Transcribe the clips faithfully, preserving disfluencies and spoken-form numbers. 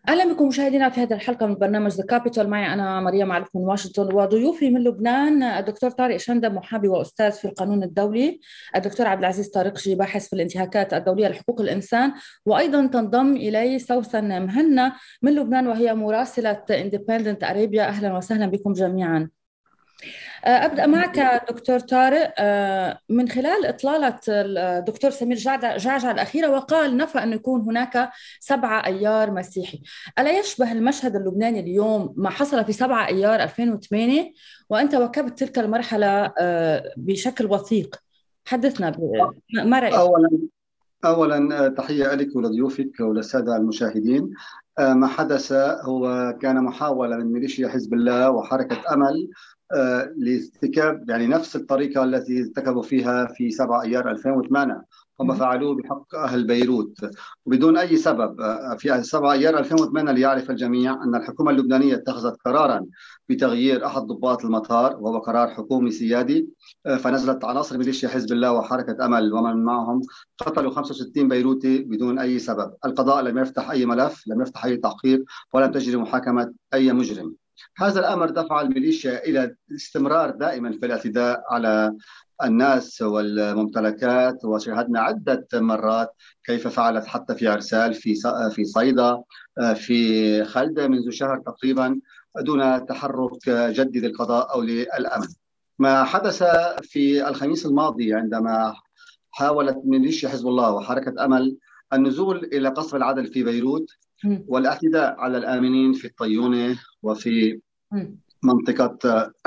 أهلا بكم مشاهدينا في هذه الحلقة من برنامج ذا كابيتال. معي أنا مريم عارف من واشنطن، وضيوفي من لبنان الدكتور طارق شندة، محامي وأستاذ في القانون الدولي، الدكتور عبد العزيز طارقجي، باحث في الانتهاكات الدولية لحقوق الإنسان، وأيضا تنضم إلي سوسن مهنا من لبنان وهي مراسلة اندبندنت أرابيا. أهلا وسهلا بكم جميعا. أبدأ معك دكتور طارق. آه، من خلال إطلالة الدكتور سمير جعجع جعجع الأخيرة، وقال نفى أن يكون هناك سبعة أيار مسيحي. ألا يشبه المشهد اللبناني اليوم ما حصل في سبعة أيار ألفين وثمانية؟ وأنت واكبت تلك المرحلة آه، بشكل وثيق. حدثنا ب- ما رأيك؟ أولا أولا آه، تحية لك ولضيوفك وللسادة المشاهدين. آه، ما حدث هو كان محاولة من ميليشيا حزب الله وحركة أمل آه، لارتكاب يعني نفس الطريقة التي ارتكبوا فيها في سبعة أيار ألفين وثمانية. هم مهم. فعلوه بحق أهل بيروت وبدون أي سبب. آه، في سبعة أيار ألفين وثمانية ليعرف الجميع أن الحكومة اللبنانية اتخذت قرارا بتغيير أحد ضباط المطار، وهو قرار حكومي سيادي. آه، فنزلت عناصر ميليشيا حزب الله وحركة أمل ومن معهم، قتلوا خمسة وستين بيروتي بدون أي سبب. القضاء لم يفتح أي ملف، لم يفتح أي تحقيق، ولم تجري محاكمة أي مجرم. هذا الأمر دفع الميليشيا إلى الاستمرار دائما في الاعتداء على الناس والممتلكات، وشاهدنا عدة مرات كيف فعلت حتى في عرسال، في في صيدا، في خلدة منذ شهر تقريبا، دون تحرك جدي للقضاء أو للأمن. ما حدث في الخميس الماضي عندما حاولت ميليشيا حزب الله وحركة أمل النزول إلى قصر العدل في بيروت مم. والاعتداء على الآمنين في الطيونة وفي مم. منطقة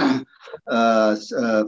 آه، آه،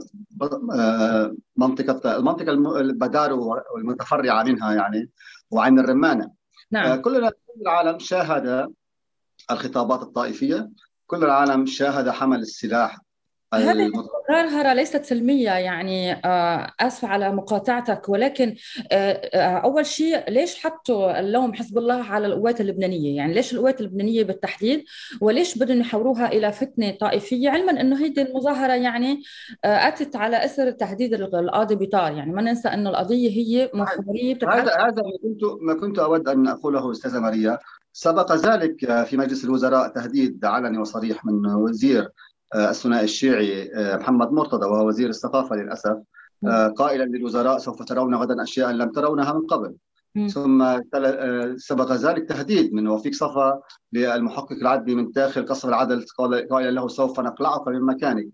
آه، منطقة المنطقة الم- البدارو والمتفرعة منها يعني، وعين الرمانة. آه، نعم. كلنا كل العالم شاهد الخطابات الطائفية، كل العالم شاهد حمل السلاح هذه المتطرف. المظاهرة ليست سلمية، يعني آه، آسفة على مقاطعتك، ولكن آه، آه، أول شيء ليش حطوا اللوم حزب الله على القوات اللبنانية؟ يعني ليش القوات اللبنانية بالتحديد؟ وليش بدهم يحولوها إلى فتنة طائفية، علما أنه هذه المظاهرة يعني آه، أتت على أثر تهديد القاضي بيطار؟ يعني ما ننسى أنه القضية هي محورية هذا بتتعلق. هذا ما كنت ما كنت اود ان اقوله استاذه ماريا. سبق ذلك في مجلس الوزراء تهديد علني وصريح من وزير آه، الثنائي الشيعي آه، محمد مرتضى، وهو وزير الثقافه للاسف، آه، قائلا للوزراء: سوف ترون غدا اشياء لم ترونها من قبل. ثم تل- آه، سبق ذلك تهديد من وفيق صفا للمحقق العدلي من داخل قصر العدل، قال قائلا له: سوف نقلعك من مكانك.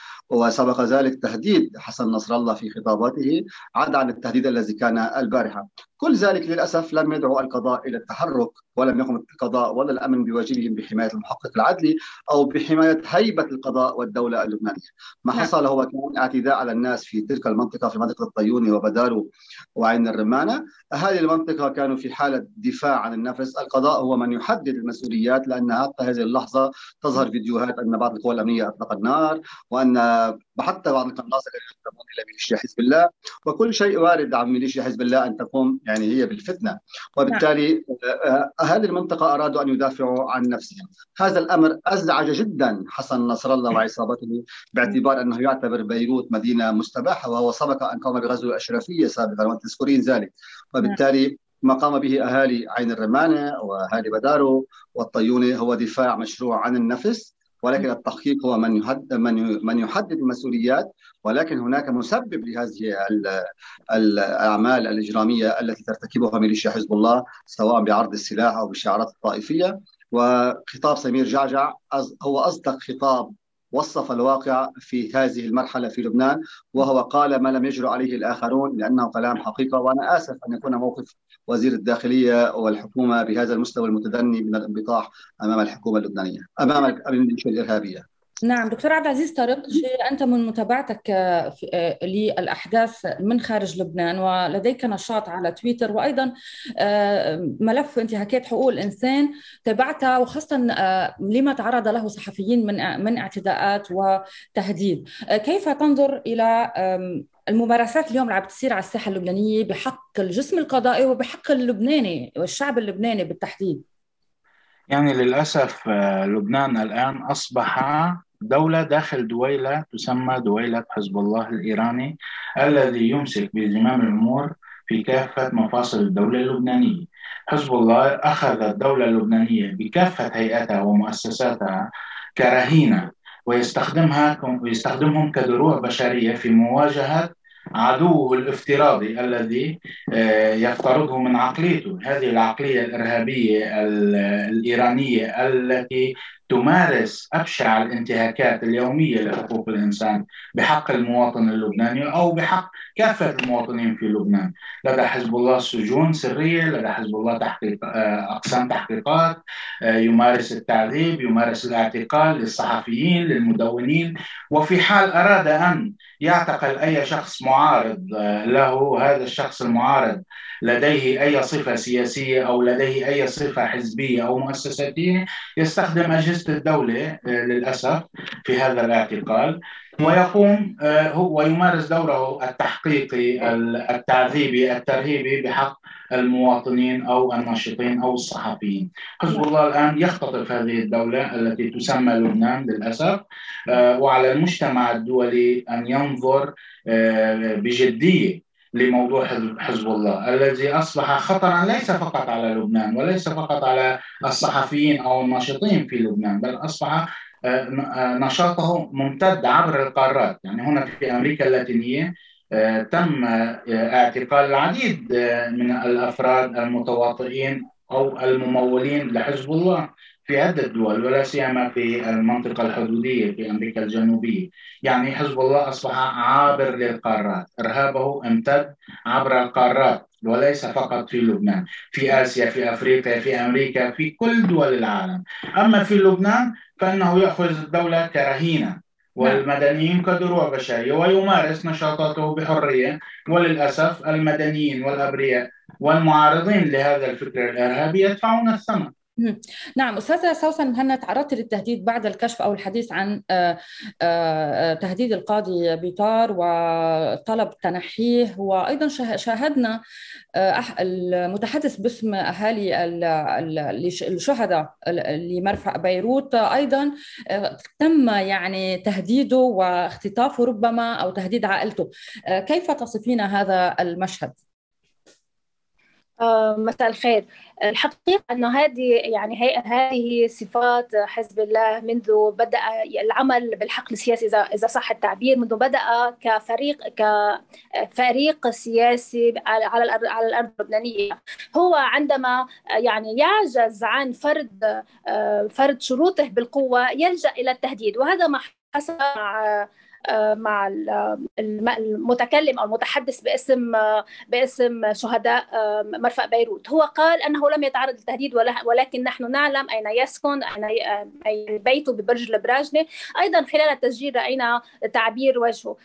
وسبق ذلك تهديد حسن نصر الله في خطاباته، عدا عن التهديد الذي كان البارحة. كل ذلك للأسف لم يدعو القضاء إلى التحرك، ولم يقم القضاء ولا الأمن بواجبهم بحماية المحقق العدلي أو بحماية هيبة القضاء والدولة اللبنانية. ما نعم. حصل هو كان اعتداء على الناس في تلك المنطقة، في منطقة الطيوني وبدارو وعين الرمانة. أهالي المنطقة كانوا في حالة دفاع عن النفس. القضاء هو من يحدد المسؤوليات، لأن حتى هذه اللحظة تظهر فيديوهات أن بعض القوى الأمنية أطلق النار، وأن حتى بعض القناص الذين ينتمون إلى ميليشيا حزب الله. وكل شيء وارد عن ميليشيا حزب الله أن تقوم يعني هي بالفتنة، نعم. وبالتالي آه، أهالي المنطقة أرادوا أن يدافعوا عن نفسهم. هذا الأمر أزعج جدا حسن نصر الله وعصابته، باعتبار أنه يعتبر بيروت مدينة مستباحة، وهو سبق أن قام بغزو الأشرفية سابقا وتذكرين ذلك. نعم. وبالتالي ما قام به أهالي عين الرمانة وأهالي بدارو والطيونة هو دفاع مشروع عن النفس. ولكن التحقيق هو من يحدد من من يحدد المسؤوليات. ولكن هناك مسبب لهذه الاعمال الاجراميه التي ترتكبها ميليشيا حزب الله، سواء بعرض السلاح او بالشعارات الطائفيه. وخطاب سمير جعجع هو اصدق خطاب وصف الواقع في هذه المرحله في لبنان، وهو قال ما لم يجرؤ عليه الاخرون، لانه كلام حقيقه. وانا اسف ان يكون موقف وزير الداخليه والحكومه بهذا المستوى المتدني من الانبطاح امام الحكومه اللبنانيه، امام الميليشيا الارهابيه. نعم دكتور عبد العزيز طارقجي، أنت من متابعتك آه، في- آه، للأحداث من خارج لبنان، ولديك نشاط على تويتر، وأيضا آه، ملف انتهاكات حقوق الإنسان تابعتها، وخاصة آه، لما تعرض له صحفيين من من اعتداءات وتهديد. آه، كيف تنظر إلى آم، الممارسات اليوم اللي عم بتصير على الساحة اللبنانية بحق الجسم القضائي وبحق اللبناني والشعب اللبناني بالتحديد؟ يعني للأسف آه، لبنان الآن أصبح دولة داخل دويلة تسمى دويلة حزب الله الإيراني، الذي يمسك بزمام الأمور في كافة مفاصل الدولة اللبنانية. حزب الله أخذ الدولة اللبنانية بكافة هيئاتها ومؤسساتها كرهينة، ويستخدمها ويستخدمهم كدروع بشرية في مواجهة عدوه الافتراضي الذي يفترضه من عقليته، هذه العقلية الإرهابية الإيرانية التي تمارس أبشع الانتهاكات اليومية لحقوق الإنسان بحق المواطن اللبناني أو بحق كافة المواطنين في لبنان. لدى حزب الله سجون سرية، لدى حزب الله تحقيق أقسام تحقيقات، يمارس التعذيب، يمارس الاعتقال للصحفيين للمدونين، وفي حال أراد أن يعتقل أي شخص معارض له، هذا الشخص المعارض لديه أي صفة سياسية أو لديه أي صفة حزبية أو مؤسساتية، يستخدم أجهزة الدولة للأسف في هذا الاعتقال، ويقوم هو ويمارس دوره التحقيقي التعذيبي الترهيبي بحق المواطنين أو الناشطين أو الصحفيين. حزب الله الآن يختطف هذه الدولة التي تسمى لبنان للأسف، وعلى المجتمع الدولي أن ينظر بجدية لموضوع حزب الله الذي أصبح خطرا ليس فقط على لبنان وليس فقط على الصحفيين أو الناشطين في لبنان، بل أصبح نشاطه ممتد عبر القارات. يعني هنا في أمريكا اللاتينية تم اعتقال العديد من الأفراد المتواطئين أو الممولين لحزب الله في عدة دول، ولا سيما في المنطقة الحدودية في أمريكا الجنوبية. يعني حزب الله أصبح عابر للقارات، إرهابه امتد عبر القارات وليس فقط في لبنان، في آسيا، في أفريقيا، في أمريكا، في كل دول العالم. أما في لبنان فإنه يأخذ الدولة كرهينة والمدنيين كدروع بشرية ويمارس نشاطاته بحرية، وللأسف المدنيين والأبرياء والمعارضين لهذا الفكر الإرهابي يدفعون الثمن. نعم أستاذة سوسن مهنا، تعرضت للتهديد بعد الكشف أو الحديث عن تهديد القاضي بيطار وطلب تنحيه، وأيضا شاهدنا المتحدث باسم أهالي الشهداء لمرفأ بيروت أيضا تم يعني تهديده واختطافه ربما أو تهديد عائلته. كيف تصفين هذا المشهد؟ مساء الخير. الحقيقة أنه هذه يعني هي هذه صفات حزب الله منذ بدأ العمل بالحقل السياسي، إذا إذا صح التعبير، منذ بدأ كفريق كفريق سياسي على الأرض على الأرض اللبنانية. هو عندما يعني يعجز عن فرض فرض شروطه بالقوة يلجأ إلى التهديد، وهذا ما حصل مع مع المتكلم أو المتحدث باسم باسم شهداء مرفأ بيروت. هو قال أنه لم يتعرض للتهديد ولكن نحن نعلم أين يسكن، أين بيته ببرج البراجنة. أيضا خلال التسجيل رأينا تعبير وجهه.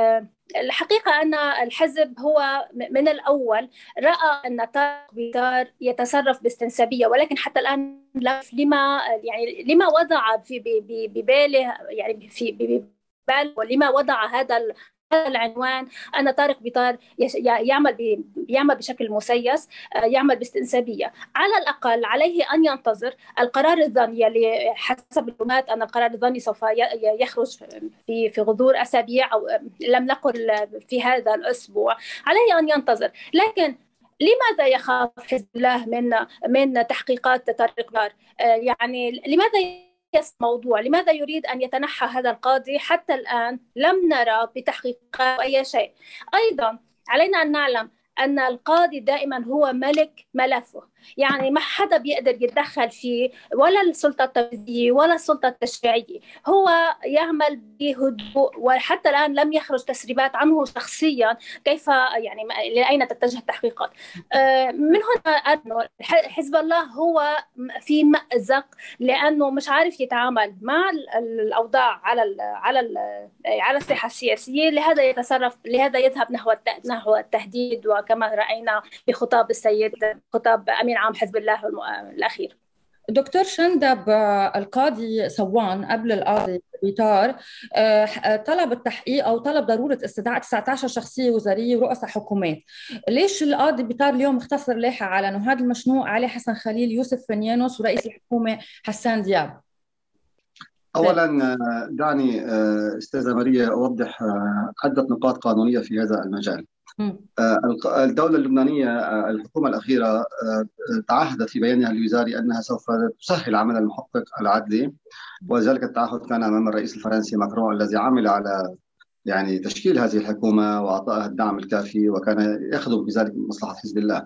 الحقيقة أن الحزب هو من الأول رأى أن طارق بيطار يتصرف باستنسابية، ولكن حتى الآن لما يعني لما وضع في بباله يعني في ولما وضع هذا العنوان أن طارق بيطار يعمل يعمل بشكل مسيس، يعمل باستنسابية. على الأقل عليه أن ينتظر القرار الظني اللي حسب المعلومات أن القرار الظني سوف يخرج في في غضون أسابيع أو لم نقل في هذا الأسبوع. عليه أن ينتظر، لكن لماذا يخاف حزب الله من من تحقيقات طارق بيطار؟ يعني لماذا موضوع لماذا يريد أن يتنحى هذا القاضي؟ حتى الآن لم نرى بتحقيقات أي شيء. أيضا علينا أن نعلم أن القاضي دائما هو ملك ملفه، يعني ما حدا بيقدر يتدخل فيه، ولا السلطة التنفيذية ولا السلطة التشريعية. هو يعمل بهدوء، وحتى الآن لم يخرج تسريبات عنه شخصيا كيف يعني لأين تتجه التحقيقات. من هنا أنه حزب الله هو في مأزق لأنه مش عارف يتعامل مع الأوضاع على ال على ال على الساحة السياسية، لهذا يتصرف لهذا يذهب نحو نحو التهديد، وكما رأينا بخطاب السيد خطاب أمين عام حزب الله الأخير. دكتور شندب، القاضي صوان قبل القاضي بيطار طلب التحقيق أو طلب ضرورة استدعاء تسعة عشر شخصية وزارية ورؤساء حكومات. ليش القاضي بيطار اليوم اختصر لائحة على نهاد المشنوق، علي حسن خليل، يوسف فنيانوس، ورئيس الحكومة حسان دياب؟ أولا دعني أستاذة ماريا أوضح عدة نقاط قانونية في هذا المجال. الدولة اللبنانية الحكومة الأخيرة تعهدت في بيانها الوزاري أنها سوف تسهل عمل المحقق العدلي، وذلك التعهد كان أمام الرئيس الفرنسي ماكرون الذي عمل على يعني تشكيل هذه الحكومة وأعطائها الدعم الكافي، وكان يخدم بذلك مصلحة حزب الله.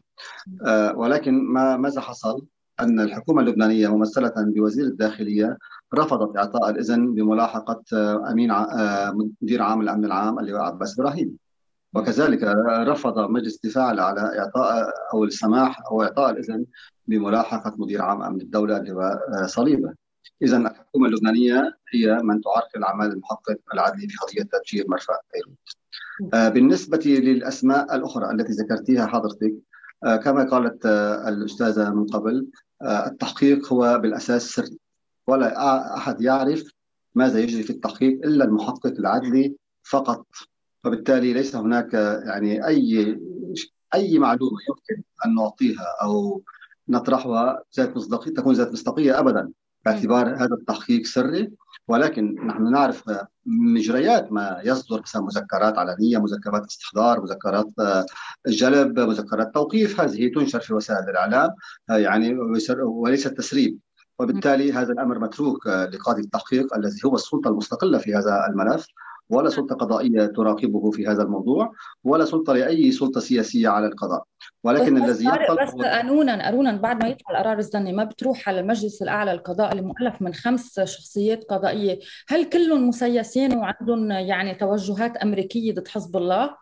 ولكن ما ماذا حصل؟ أن الحكومة اللبنانية ممثلة بوزير الداخلية رفضت إعطاء الإذن بملاحقة أمين مدير عام الأمن العام اللواء عباس إبراهيم، وكذلك رفض مجلس الدفاع على إعطاء أو السماح أو إعطاء الإذن بملاحقة مدير عام أمن الدولة اللواء صليبة. إذن الحكومة اللبنانية هي من تعرقل أعمال المحقق العدلي في قضية تفجير مرفأ بيروت. بالنسبة للأسماء الأخرى التي ذكرتيها حضرتك، كما قالت الأستاذة من قبل، التحقيق هو بالأساس سري، ولا أحد يعرف ماذا يجري في التحقيق إلا المحقق العدلي فقط، وبالتالي ليس هناك يعني أي أي معلومة يمكن أن نعطيها أو نطرحها ذات مصداقية تكون ذات مصداقية أبدا، باعتبار هذا التحقيق سري. ولكن نحن نعرف مجريات ما يصدر مثل مذكرات علنية، مذكرات استحضار، مذكرات جلب، مذكرات توقيف، هذه تنشر في وسائل الإعلام يعني وليست تسريب، وبالتالي هذا الأمر متروك لقاضي التحقيق الذي هو السلطة المستقلة في هذا الملف، ولا سلطة قضائية تراقبه في هذا الموضوع، ولا سلطة لأي سلطة سياسية على القضاء. ولكن الذي يحصل بس قانونا قانونا بعد ما يطلع القرار الزني ما بتروح على المجلس الأعلى للقضاء اللي مؤلف من خمس شخصيات قضائية، هل كلهم مسيسين وعندهم يعني توجهات أمريكية ضد حزب الله؟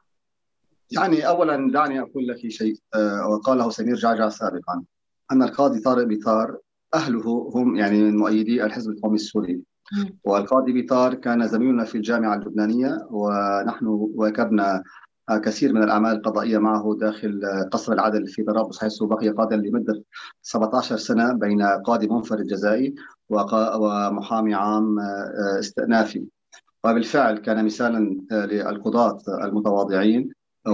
يعني أولا دعني أقول لك شيء وقاله سمير جعجع سابقا، أن القاضي طارق بيطار أهله هم يعني من مؤيدي الحزب القومي السوري، والقاضي بيطار كان زميلنا في الجامعة اللبنانية، ونحن واكبنا كثير من الأعمال القضائية معه داخل قصر العدل في طرابلس، حيث بقي قاضيا لمدة سبعة عشر سنة بين قاضي منفرد جزائي ومحامي عام استئنافي. وبالفعل كان مثالا للقضاة المتواضعين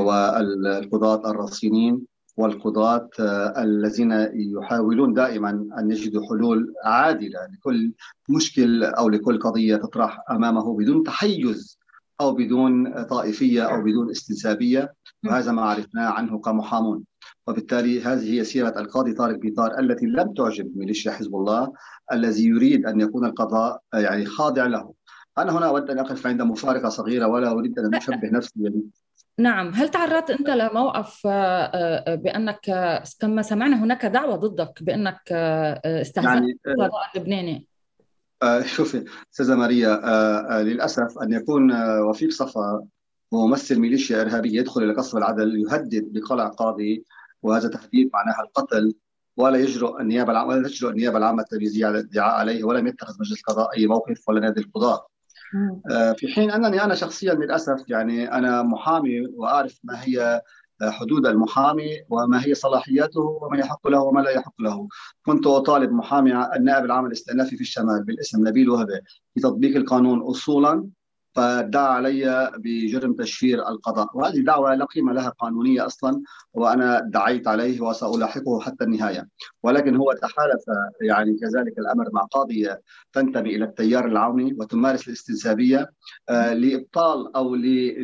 والقضاة الرصينين والقضاة الذين يحاولون دائما أن يجدوا حلول عادلة لكل مشكل أو لكل قضية تطرح أمامه بدون تحيز أو بدون طائفية أو بدون استنسابية، وهذا ما عرفناه عنه كمحامون. وبالتالي هذه هي سيرة القاضي طارق بيطار التي لم تعجب ميليشيا حزب الله الذي يريد أن يكون القضاء يعني خاضع له. أنا هنا أود أن أقف عند مفارقة صغيرة ولا أريد أن أشبه نفسي يعني. نعم، هل تعرضت أنت لموقف بأنك كما سمعنا هناك دعوة ضدك بأنك استهزأت يعني القضاء اللبناني؟ شوفي أستاذة ماريا، للأسف أن يكون وفيق صفا ممثل ميليشيا إرهابية يدخل إلى قصر العدل يهدد بقلع قاضي، وهذا تهديد معناها القتل، ولا يجرؤ النيابة العامة ولا تجرؤ النيابة العامة التنفيذية على الادعاء عليه، ولم يتخذ مجلس القضاء أي موقف ولا نادي القضاء. في حين أنني أنا شخصيا للأسف يعني أنا محامي وأعرف ما هي حدود المحامي وما هي صلاحياته وما يحق له وما لا يحق له. كنت أطالب محامي النائب العام الاستئنافي في الشمال بالاسم نبيل وهبة بتطبيق القانون أصولا، فدعا علي بجرم تشفير القضاء، وهذه دعوة لا قيمة لها قانونية أصلا، وأنا دعيت عليه وسألاحقه حتى النهاية. ولكن هو تحالف يعني كذلك الأمر مع قاضية تنتمي إلى التيار العوني وتمارس الاستنسابية آه لإبطال أو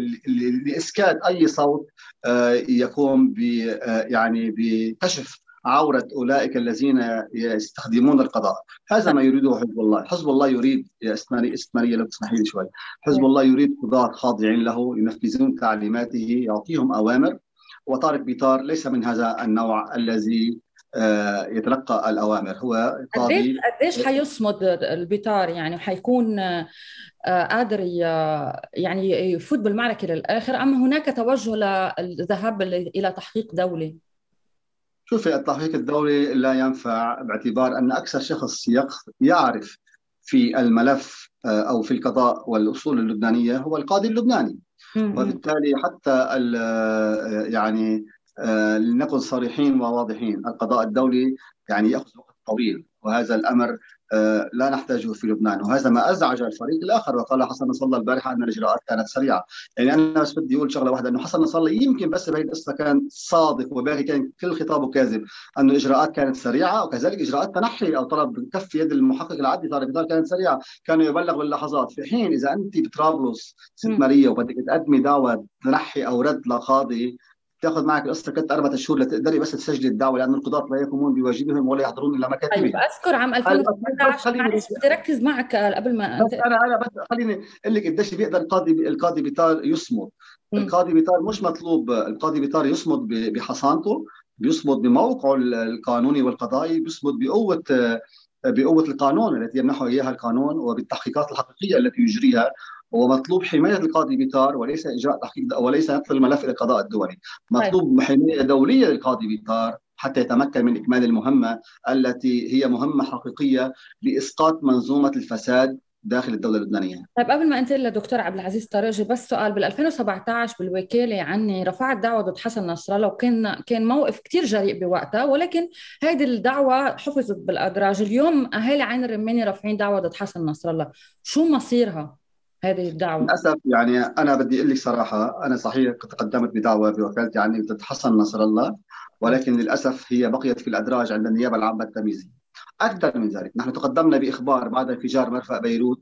لإسكات أي صوت آه يقوم ب آه يعني بكشف عورة أولئك الذين يستخدمون القضاء. هذا ما يريده حزب الله. حزب الله يريد يا اسماري اسماري لو تسمحي لي شوي، حزب الله يريد قضاة خاضعين له ينفذون تعليماته يعطيهم أوامر، وطارق بيطار ليس من هذا النوع الذي يتلقى الأوامر. هو قاضي. قديش حيصمد البيطار يعني حيكون قادر يعني يفوت بالمعركة للآخر، أم هناك توجه للذهاب إلى تحقيق دولي؟ شوفي التحقيق الدولي لا ينفع باعتبار أن أكثر شخص يعرف في الملف أو في القضاء والأصول اللبنانية هو القاضي اللبناني. وبالتالي حتى يعني لنكن صريحين وواضحين، القضاء الدولي يعني يأخذ وقت طويل، وهذا الأمر لا نحتاجه في لبنان. وهذا ما أزعج الفريق الآخر. وقال حسن نصر الله البارحة أن الإجراءات كانت سريعة. يعني أنا بس بدي أقول شغلة واحدة، أنه حسن نصر الله يمكن بس بهي القصة كان صادق، وباقي كان كل خطابه كاذب، أنه الإجراءات كانت سريعة. وكذلك إجراءات تنحي أو طلب كف يد المحقق العدلي طارق بيطار كانت سريعة، كانوا يبلغ باللحظات. في حين إذا أنت بطرابلس ست ماريا وبدك تقدمي دعوة تنحي أو رد لقاضي، تاخذ معك القصه ثلاث اربع شهور لتقدري بس تسجلي الدعوه، لان القضاة لا يقومون بواجبهم ولا يحضرون الى مكاتبهم. طيب اذكر عام ألفين وسبعطعش، معلش بدي اركز معك قبل ما انت انا انا بس خليني اقول لك قديش بيقدر القاضي القاضي بيطار يصمد. م. القاضي بيطار مش مطلوب القاضي بيطار يصمد بحصانته، بيصمد بموقعه القانوني والقضائي، بيصمد بقوه بقوه القانون التي يمنحه اياها القانون وبالتحقيقات الحقيقيه التي يجريها. ومطلوب حمايه القاضي بيطار وليس اجراء تحقيق وليس نقل الملف الى القضاء الدولي. مطلوب حمايه دوليه للقاضي بيطار حتى يتمكن من اكمال المهمه التي هي مهمه حقيقيه لاسقاط منظومه الفساد داخل الدوله اللبنانيه. طيب قبل ما انتقل للدكتور عبد العزيز طارقجي، بس سؤال. بال ألفين وسبعطعش بالوكاله عني رفعت دعوه ضد حسن نصر الله، وكان كان موقف كثير جريء بوقتها، ولكن هيدي الدعوه حفظت بالادراج. اليوم اهالي عين الرماني رافعين دعوه ضد حسن نصر الله، شو مصيرها هذه الدعوة؟ للأسف يعني أنا بدي أقول لك صراحة، أنا صحيح تقدمت بدعوة بوكالتي عني ضد حسن نصر الله، ولكن للأسف هي بقيت في الأدراج عند النيابة العامة التمييزية. أكثر من ذلك، نحن تقدمنا بإخبار بعد انفجار مرفأ بيروت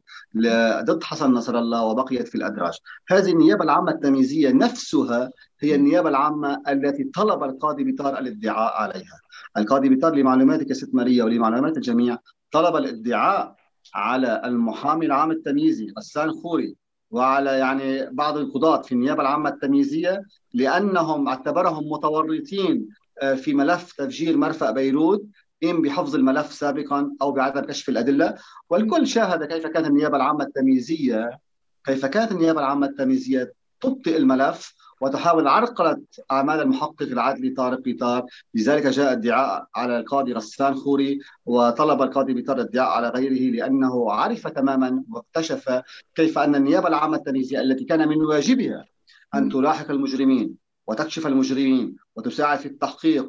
ضد حسن نصر الله وبقيت في الأدراج. هذه النيابة العامة التمييزية نفسها هي النيابة العامة التي طلب القاضي بيطار الادعاء عليها. القاضي بيطار لمعلوماتك يا ست ماريا ولمعلومات الجميع طلب الادعاء على المحامي العام التمييزي غسان خوري وعلى يعني بعض القضاة في النيابة العامة التمييزية، لأنهم اعتبرهم متورطين في ملف تفجير مرفأ بيروت، إن بحفظ الملف سابقا أو بعدم كشف الأدلة. والكل شاهد كيف كانت النيابة العامة التمييزية كيف كانت النيابة العامة التمييزية تبطئ الملف وتحاول عرقلة أعمال المحقق العدلي طارق بيطار. لذلك جاء ادعاء على القاضي غسان خوري، وطلب القاضي بيطار الادعاء على غيره، لأنه عرف تماما واكتشف كيف أن النيابة العامة التمييزية التي كان من واجبها أن تلاحق المجرمين وتكشف المجرمين وتساعد في التحقيق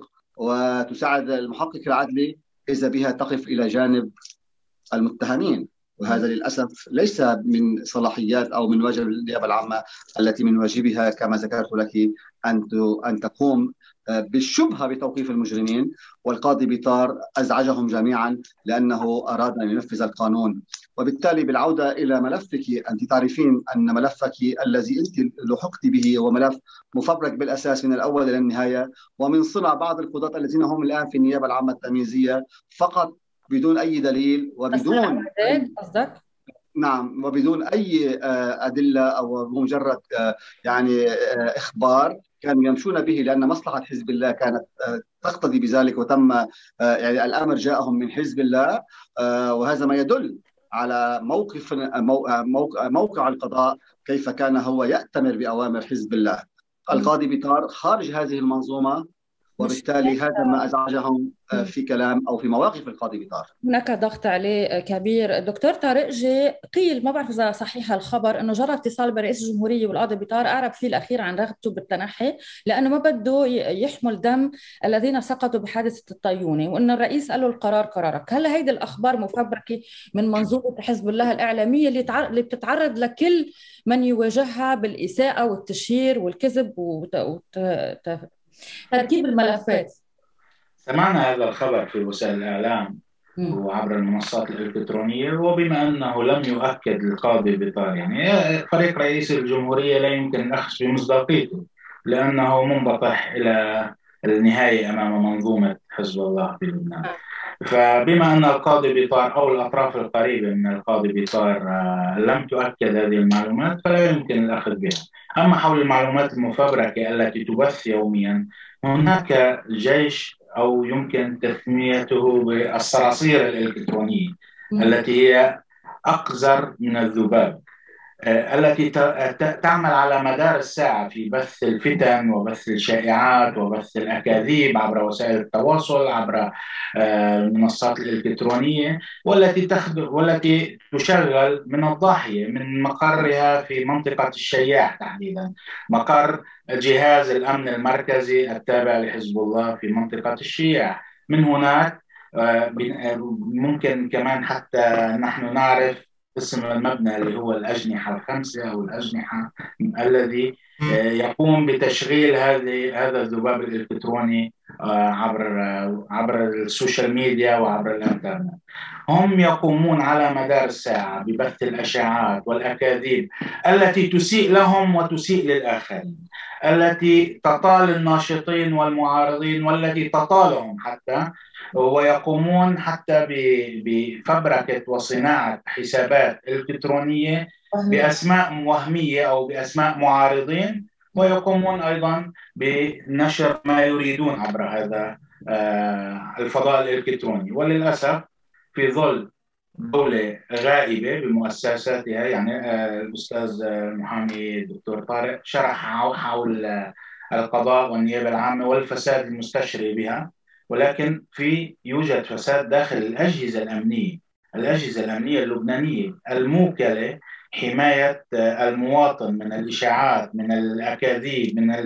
وتساعد المحقق العدلي، إذا بها تقف إلى جانب المتهمين. وهذا للأسف ليس من صلاحيات أو من واجب النيابة العامة التي من واجبها كما ذكرت لك أن أن تقوم بالشبهة بتوقيف المجرمين. والقاضي بيطار أزعجهم جميعا لأنه أراد أن ينفذ القانون. وبالتالي بالعودة إلى ملفك، أنت تعرفين أن ملفك الذي أنت لحقت به هو ملف مفبرك بالأساس من الأول إلى النهاية، ومن صنع بعض القضاة الذين هم الآن في النيابة العامة التمييزية فقط بدون أي دليل وبدون قصدك؟ نعم، وبدون أي أدلة أو مجرد يعني إخبار كانوا يمشون به، لأن مصلحة حزب الله كانت تقتضي بذلك، وتم يعني الأمر جاءهم من حزب الله. وهذا ما يدل على موقف موقع القضاء كيف كان هو يأتمر بأوامر حزب الله. القاضي بيطار خارج هذه المنظومة، وبالتالي هذا ما أزعجهم في كلام أو في مواقف القاضي بيطار. هناك ضغط عليه كبير. الدكتور طارقجي قيل، ما بعرف إذا صحيح الخبر، إنه جرى اتصال برئيس الجمهورية والقاضي بيطار أعرب فيه الأخير عن رغبته بالتنحي لأنه ما بده يحمل دم الذين سقطوا بحادثة الطيونة، وإنه الرئيس قال له القرار قرارك. هل هيدي الأخبار مفبركة من منظومة حزب الله الإعلامية اللي تعر... اللي بتتعرض لكل من يواجهها بالإساءة والتشهير والكذب وت... وت... ترتيب الملفات؟ سمعنا هذا الخبر في وسائل الإعلام وعبر المنصات الإلكترونية، وبما أنه لم يؤكد القاضي بيطار، يعني فريق رئيس الجمهورية لا يمكن الأخذ بمصداقيته لأنه منبطح إلى النهاية أمام منظومة حزب الله في لبنان. فبما أن القاضي بيطار أو الأطراف القريبة من القاضي بيطار لم تؤكد هذه المعلومات فلا يمكن الأخذ بها. أما حول المعلومات المفبركة التي تبث يوميا، هناك جيش أو يمكن تسميته بالصراصير الإلكترونية التي هي أقذر من الذباب، التي تعمل على مدار الساعة في بث الفتن وبث الشائعات وبث الأكاذيب عبر وسائل التواصل عبر المنصات الإلكترونية، والتي تخدم والتي تشغل من الضاحية من مقرها في منطقة الشياح، تحديدا مقر جهاز الأمن المركزي التابع لحزب الله في منطقة الشياح. من هناك ممكن كمان حتى نحن نعرف اسم المبنى اللي هو الأجنحة الخمسة أو الأجنحة الذي يقوم بتشغيل هذه هذا الذباب الإلكتروني عبر عبر السوشيال ميديا وعبر الإنترنت. هم يقومون على مدار الساعة ببث الأشاعات والأكاذيب التي تسيء لهم وتسيء للآخرين، التي تطال الناشطين والمعارضين والتي تطالهم حتى، ويقومون حتى بفبركة وصناعة حسابات إلكترونية بأسماء وهمية أو بأسماء معارضين، ويقومون أيضا بنشر ما يريدون عبر هذا الفضاء الإلكتروني. وللأسف في ظل دولة غائبة بمؤسساتها، يعني الأستاذ المحامي الدكتور طارق شرح حول القضاء والنيابة العامة والفساد المستشري بها، ولكن في يوجد فساد داخل الأجهزة الأمنية الأجهزة الأمنية اللبنانية الموكلة حماية المواطن من الإشاعات، من الأكاذيب، من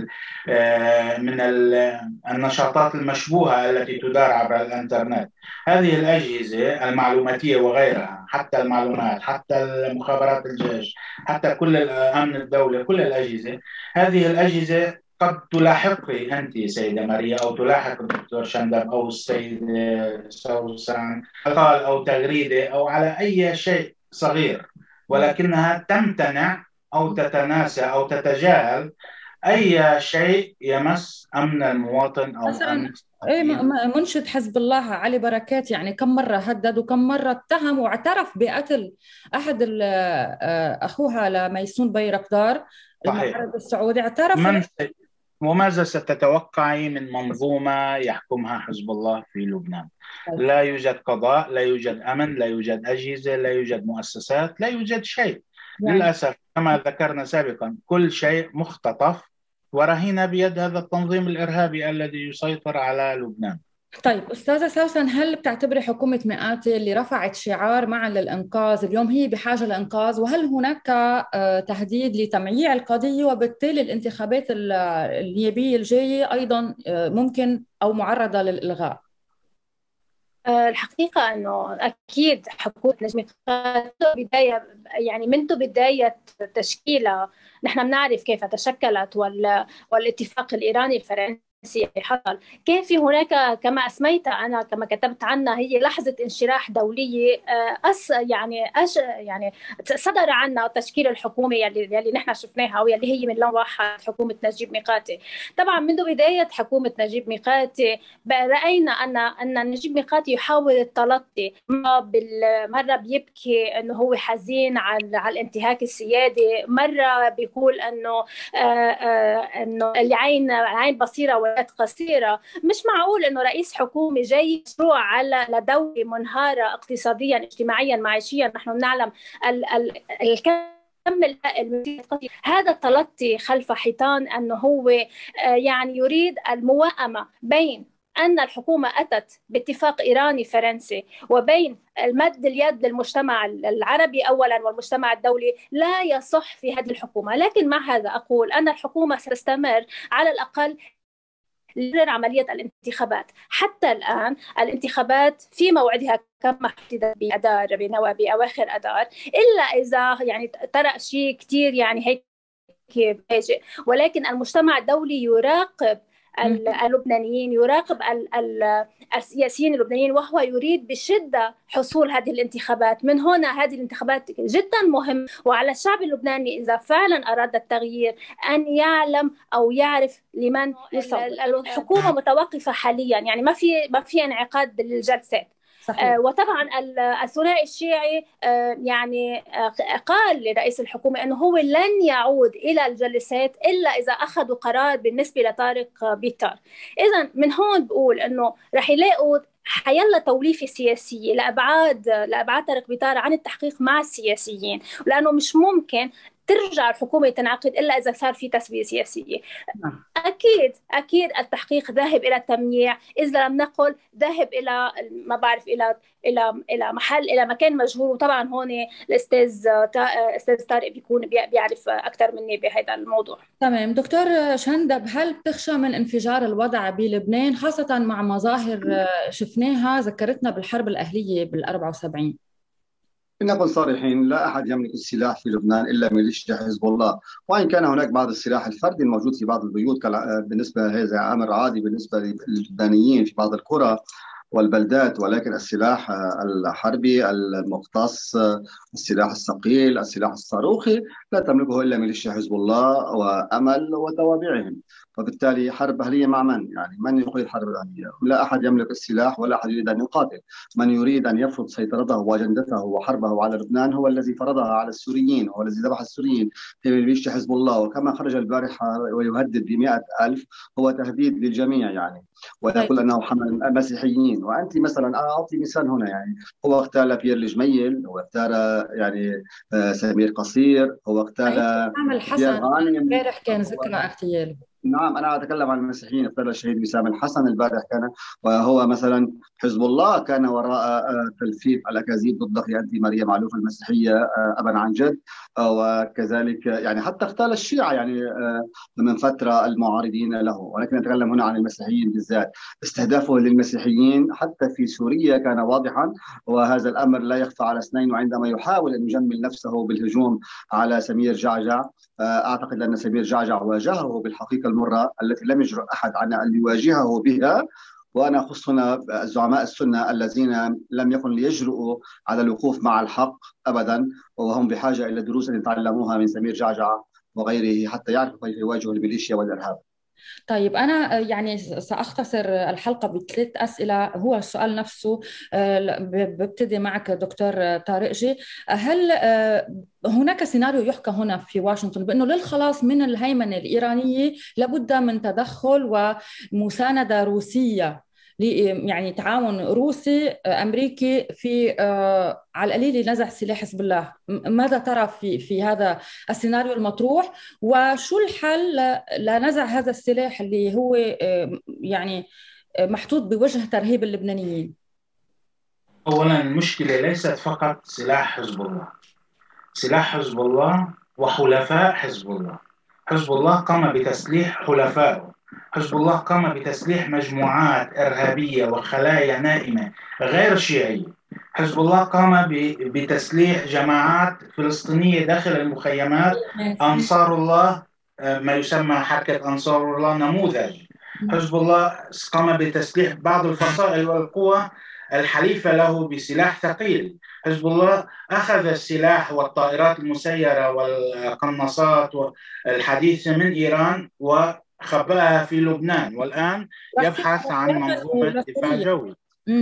من النشاطات المشبوهة التي تدار عبر الإنترنت. هذه الأجهزة المعلوماتية وغيرها، حتى المعلومات، حتى المخابرات الجيش، حتى كل الأمن الدولة، كل الأجهزة، هذه الأجهزة قد تلاحقك أنت سيدة ماريا أو تلاحق الدكتور شندب أو السيد سوسن قال أو تغريدة أو على أي شيء صغير، ولكنها تمتنع أو تتناسى أو تتجاهل أي شيء يمس أمن المواطن أو أمن ايه منشد حزب الله علي بركات يعني كم مرة هدد وكم مرة اتهم واعترف بقتل أحد أخوها لميسون بيرقدار المعارض السعودي، اعترف. من وماذا ستتوقعي من منظومة يحكمها حزب الله في لبنان؟ لا يوجد قضاء، لا يوجد أمن، لا يوجد أجهزة، لا يوجد مؤسسات، لا يوجد شيء يعني. للأسف كما ذكرنا سابقا كل شيء مختطف ورهين بيد هذا التنظيم الإرهابي الذي يسيطر على لبنان. طيب أستاذة سوسن، هل بتعتبري حكومة مئاتي اللي رفعت شعار معا للإنقاذ اليوم هي بحاجة لإنقاذ، وهل هناك تهديد لتمييع القضية وبالتالي الانتخابات النيابية الجاية أيضا ممكن أو معرضة للإلغاء؟ الحقيقة أنه أكيد حكومة نجم بداية يعني منذ بداية تشكيلها نحن بنعرف كيف تشكلت والاتفاق الإيراني الفرنسي حصل، كان في هناك كما أسميت أنا كما كتبت عنها هي لحظة انشراح دولية أس يعني أش يعني صدر عنا تشكيل الحكومة يلي يلي نحن شفناها واللي هي من لون واحد حكومة نجيب ميقاتي. طبعا منذ بداية حكومة نجيب ميقاتي رأينا أن أن نجيب ميقاتي يحاول التلطي، مرة بيبكي أنه هو حزين على على الانتهاك السيادي، مرة بيقول أنه أنه اللي عين عين بصيرة قصيرة. مش معقول انه رئيس حكومة جاي مشروع على لدولة منهارة اقتصاديا اجتماعيا معيشيا. نحن نعلم ال ال الكم الهائل هذا التلطي خلف حيطان انه هو يعني يريد الموائمة بين أن الحكومة أتت باتفاق إيراني فرنسي وبين المد اليد للمجتمع العربي أولا والمجتمع الدولي. لا يصح في هذه الحكومة، لكن مع هذا أقول أن الحكومة ستستمر على الأقل عملية الانتخابات. حتى الآن الانتخابات في موعدها كما حددت بأدار بأواخر أدار، إلا إذا يعني طرأ شيء كتير يعني هيك فاجئ، ولكن المجتمع الدولي يراقب اللبنانيين، يراقب السياسيين اللبنانيين، وهو يريد بشدة حصول هذه الانتخابات. من هنا هذه الانتخابات جدا مهم، وعلى الشعب اللبناني إذا فعلا أراد التغيير أن يعلم أو يعرف لمن يصوت. الحكومة متوقفة حاليا، يعني ما في ما في انعقاد للجلسات. آه وطبعا الثنائي الشيعي آه يعني آه قال لرئيس الحكومة أنه هو لن يعود إلى الجلسات إلا إذا أخذوا قرار بالنسبة لطارق بيطار. إذن من هون بقول أنه رح يلاقوا حيلا توليفة سياسية لأبعاد لأبعاد طارق بيطار عن التحقيق مع السياسيين، لأنه مش ممكن ترجع الحكومة تنعقد إلا إذا صار في تسوية سياسية. أكيد أكيد التحقيق ذاهب إلى التمييع، إذا لم نقل ذاهب إلى ما بعرف إلى إلى إلى محل إلى مكان مجهول. وطبعا هون الأستاذ أستاذ طارق بيكون بيعرف أكثر مني بهذا الموضوع. تمام دكتور شندب، هل بتخشى من انفجار الوضع بلبنان خاصة مع مظاهر شفناها ذكرتنا بالحرب الأهلية بالأربعة وسبعين؟ لنكن صريحين، لا أحد يملك السلاح في لبنان إلا ميليشيا حزب الله، وإن كان هناك بعض السلاح الفردي الموجود في بعض البيوت بالنسبة هذا أمر عادي بالنسبة للبنانيين في بعض القرى والبلدات، ولكن السلاح الحربي المختص، السلاح الثقيل، السلاح الصاروخي لا تملكه إلا ميليشيا حزب الله وأمل وتوابعهم. فبالتالي حرب أهلية مع من؟ يعني من يقيد حرب أهلية؟ لا أحد يملك السلاح ولا أحد يريد أن يقاتل. من يريد أن يفرض سيطرته وأجندته وحربه على لبنان هو الذي فرضها على السوريين، هو الذي ذبح السوريين في ميليشيا حزب الله. وكما خرج البارحة ويهدد بمئة ألف هو تهديد للجميع يعني، ويقول أنه حمل المسيحيين. وأنت مثلا أعطي مثال هنا، يعني هو اغتال بيير الجميل، هو اغتال يعني سمير قصير، هو اغتال بيير غانم. امبارح كان ذكرى اغتياله. نعم، أنا أتكلم عن المسيحيين. اغتال الشهيد وسام الحسن البارح كان، وهو مثلا حزب الله كان وراء تلفيق الأكاذيب ضد أنتي مريم معلوف المسيحية أبا عن جد، وكذلك يعني حتى اغتال الشيعة يعني من فترة المعارضين له. ولكن نتكلم هنا عن المسيحيين بالذات. استهدافه للمسيحيين حتى في سوريا كان واضحا، وهذا الأمر لا يخفى على اثنين. وعندما يحاول أن يجمل نفسه بالهجوم على سمير جعجع، أعتقد أن سمير جعجع واجهه بالحقيقة المرة التي لم يجرؤ أحد عن أن يواجهه بها. وأنا أخص هنا الزعماء السنة الذين لم يكن ليجرؤوا على الوقوف مع الحق أبدا، وهم بحاجة إلى دروس يتعلموها من سمير جعجع وغيره حتى يعرفوا كيف يواجهوا الميليشيا والإرهاب. طيب أنا يعني سأختصر الحلقة بثلاث أسئلة. هو السؤال نفسه ببتدي معك دكتور طارق جي. هل هناك سيناريو يحكى هنا في واشنطن بأنه للخلاص من الهيمنة الإيرانية لابد من تدخل ومساندة روسية، يعني تعاون روسي أمريكي في على القليل لنزع سلاح حزب الله؟ ماذا ترى في في هذا السيناريو المطروح؟ وشو الحل لنزع هذا السلاح اللي هو يعني محطوط بوجه ترهيب اللبنانيين؟ أولا المشكلة ليست فقط سلاح حزب الله، سلاح حزب الله وحلفاء حزب الله. حزب الله قام بتسليح حلفائه، حزب الله قام بتسليح مجموعات إرهابية وخلايا نائمة غير شيعية. حزب الله قام بتسليح جماعات فلسطينية داخل المخيمات، أنصار الله، ما يسمى حركة أنصار الله نموذج. حزب الله قام بتسليح بعض الفصائل والقوى الحليفة له بسلاح ثقيل. حزب الله أخذ السلاح والطائرات المسيرة والقناصات الحديثة من إيران وخبأها في لبنان، والآن يبحث عن منظومة دفاع جوي.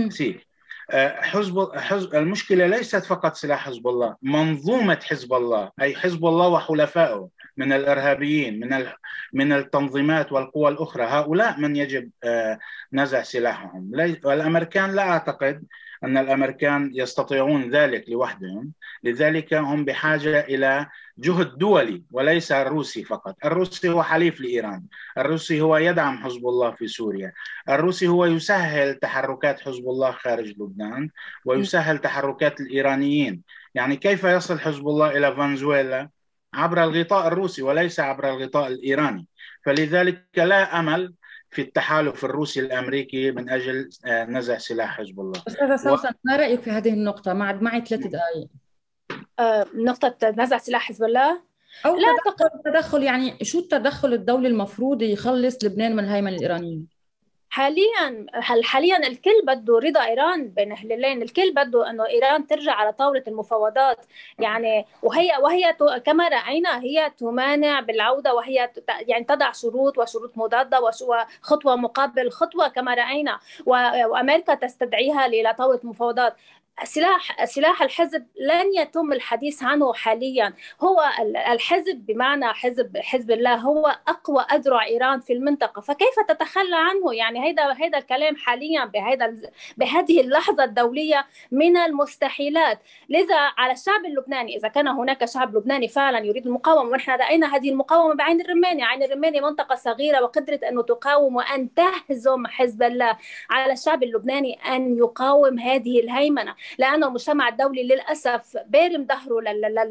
حزب حزب المشكلة ليست فقط سلاح حزب الله، منظومة حزب الله، أي حزب الله وحلفائه من الإرهابيين، من من التنظيمات والقوى الأخرى. هؤلاء من يجب نزع سلاحهم. والأمريكان لا أعتقد أن الأمريكان يستطيعون ذلك لوحدهم، لذلك هم بحاجة إلى جهد دولي وليس الروسي فقط. الروسي هو حليف لإيران، الروسي هو يدعم حزب الله في سوريا، الروسي هو يسهل تحركات حزب الله خارج لبنان ويسهل تحركات الإيرانيين. يعني كيف يصل حزب الله إلى فنزويلا؟ عبر الغطاء الروسي وليس عبر الغطاء الإيراني. فلذلك لا أمل في التحالف الروسي الأمريكي من أجل نزع سلاح حزب الله. أستاذة سوسن، ما رأيك في هذه النقطة؟ معي معي ثلاث دقائق. آه، نقطة نزع سلاح حزب الله أو لا تدخل, تدخل يعني شو التدخل الدولي المفروض يخلص لبنان من الهيمنة الإيرانية؟ حاليا حاليا الكل بده رضا ايران بين هلالين، الكل بده انه ايران ترجع على طاوله المفاوضات. يعني وهي وهي كما راينا هي تمانع بالعوده، وهي يعني تضع شروط وشروط مضاده وخطوه مقابل خطوه كما راينا، وامريكا تستدعيها الى طاوله المفاوضات. سلاح سلاح الحزب لن يتم الحديث عنه حاليا. هو الحزب بمعنى حزب حزب الله هو أقوى أذرع إيران في المنطقة، فكيف تتخلى عنه؟ يعني هذا هذا الكلام حاليا بهذا بهذه اللحظة الدولية من المستحيلات. لذا على الشعب اللبناني، إذا كان هناك شعب لبناني فعلا يريد المقاومة، ونحن رأينا هذه المقاومة بعين الرماني. عين الرماني منطقة صغيرة وقدرت أن تقاوم وأن تهزم حزب الله. على الشعب اللبناني أن يقاوم هذه الهيمنة، لأن المجتمع الدولي للأسف بارم ظهره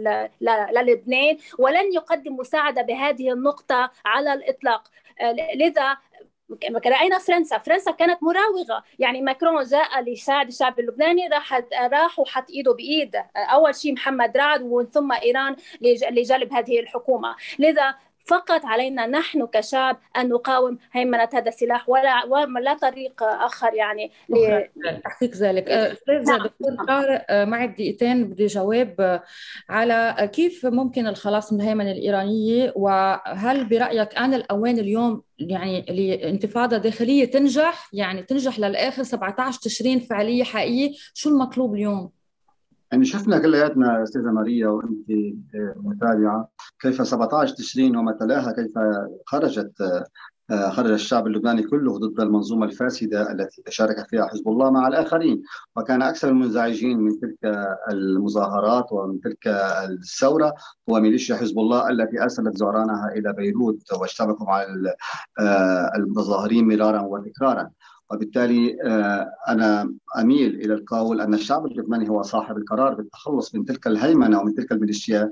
للبنان ولن يقدم مساعدة بهذه النقطة على الإطلاق. لذا رأينا فرنسا فرنسا كانت مراوغة، يعني ماكرون جاء ليساعد الشعب اللبناني، راح راح وحط إيده بإيد أول شيء محمد رعد ومن ثم إيران لجلب هذه الحكومة. لذا فقط علينا نحن كشعب أن نقاوم هيمنة هذا السلاح، ولا ولا طريق آخر يعني تحقيق ذلك. أستاذ دكتور طارق، معك دقيقتين بدي جواب على كيف ممكن الخلاص من الهيمنة الإيرانية، وهل برأيك آن الأوان اليوم يعني لانتفاضة داخلية تنجح، يعني تنجح للآخر سبعة عشر تشرين فعالية حقيقية؟ شو المطلوب اليوم؟ يعني شفنا كلياتنا استاذه ماريا وانت متابعه كيف سبعة عشر تشرين وما تلاها، كيف خرجت خرج الشعب اللبناني كله ضد المنظومه الفاسده التي تشارك فيها حزب الله مع الاخرين، وكان اكثر المنزعجين من تلك المظاهرات ومن تلك الثوره هو ميليشيا حزب الله التي ارسلت زعرانها الى بيروت واشتبكوا مع المتظاهرين مرارا وتكرارا. وبالتالي أنا أميل إلى القول أن الشعب اللبناني هو صاحب القرار بالتخلص من تلك الهيمنة ومن تلك الميليشيا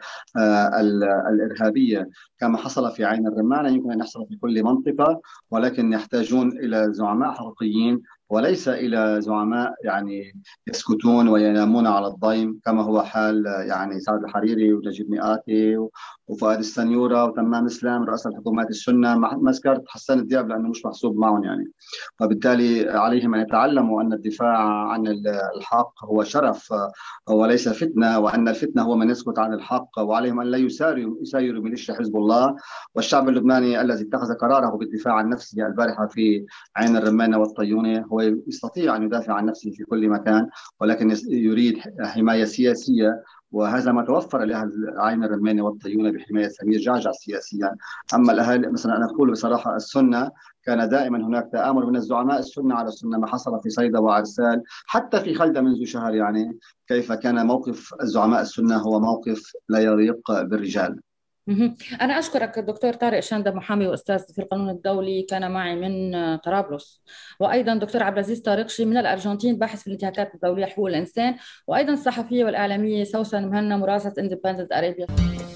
الإرهابية كما حصل في عين الرمانة. يمكن أن يحصل في كل منطقة، ولكن يحتاجون إلى زعماء حقيقيين وليس إلى زعماء يعني يسكتون وينامون على الضيم كما هو حال يعني سعد الحريري ونجيب مئاتي وفؤاد السنيورة وتمام إسلام رؤساء الحكومات السنة، ما ذكرت حسان الدياب لأنه مش محسوب معهم يعني. وبالتالي عليهم أن يتعلموا أن الدفاع عن الحق هو شرف وليس فتنة، وأن الفتنة هو من يسكت عن الحق، وعليهم أن لا يسايروا يسايروا ميليشيا حزب الله. والشعب اللبناني الذي اتخذ قراره بالدفاع عن نفسه البارحة في عين الرمانة والطيونة هو يستطيع أن يدافع عن نفسه في كل مكان، ولكن يريد حماية سياسية، وهذا ما توفر لأهل عين الرمانة والطيونة بحماية سمير جعجع سياسيا. أما الأهل مثلا، أنا أقول بصراحة السنة كان دائما هناك تآمر من الزعماء السنة على السنة، ما حصل في صيدا وعرسال حتى في خلدة منذ شهر، يعني كيف كان موقف الزعماء السنة هو موقف لا يليق بالرجال. أنا أشكرك دكتور طارق شندة، محامي وأستاذ في القانون الدولي، كان معي من طرابلس، وأيضا دكتور عبد العزيز طارقشي من الأرجنتين، باحث في الانتهاكات الدولية حقوق الإنسان، وأيضا الصحفية والإعلامية سوسن مهنا مراسلة اندبندنت أرابيا.